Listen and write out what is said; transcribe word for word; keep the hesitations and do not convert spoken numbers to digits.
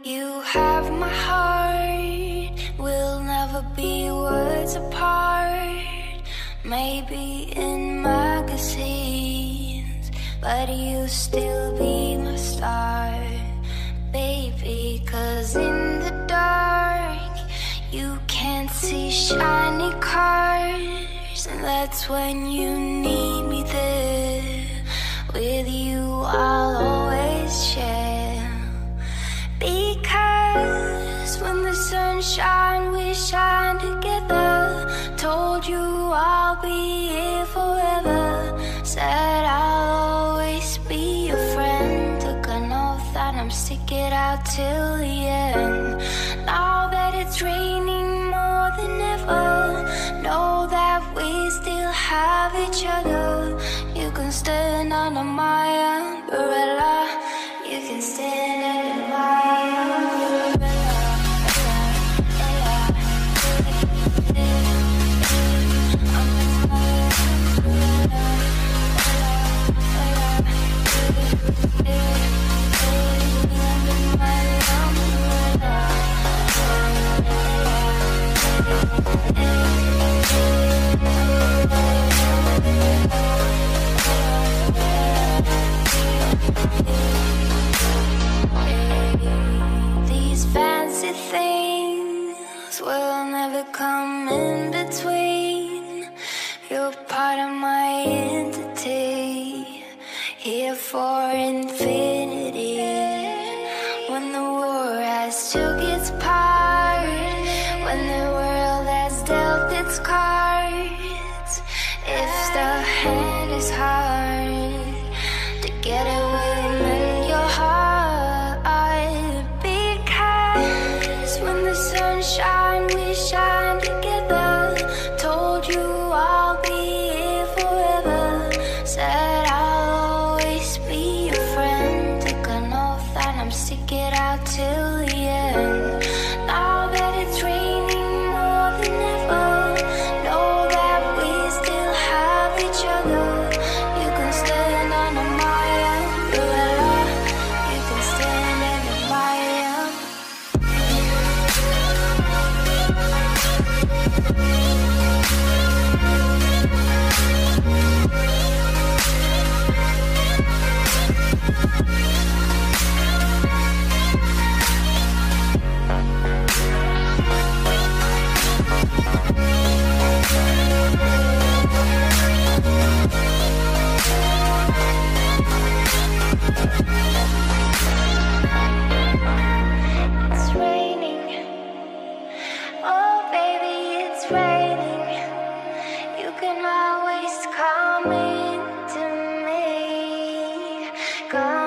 You have my heart, we'll never be worlds apart. Maybe in magazines, but you still be my star, baby. Cause in the dark, you can't see shiny cars, and that's when you need me there. With you I'll always share, because when the sun shines, we shine together. Told you I'll be here forever. Said I'll always be your friend. Took an oath that I'm stick it out till the end. Now that it's raining more than ever, know that we still have each other. You can stand under my umbrella. You can stand under my umbrella. These fancy things will never come in between. You're part of my entity, here for infinity. When the war has took its part, when the world has dealt its cards, if the hand is hard, together we'll mend your heart. Because when the sun shines, we shine together. Told you I'll be here forever. Said I'll always be your friend. Took an oath that I'm stick it out till the end. Now that it's raining more than ever, know that we still have each other. You can stand under my umbrella. You can stand under my It's raining, oh baby, it's raining. You can always come into me. Come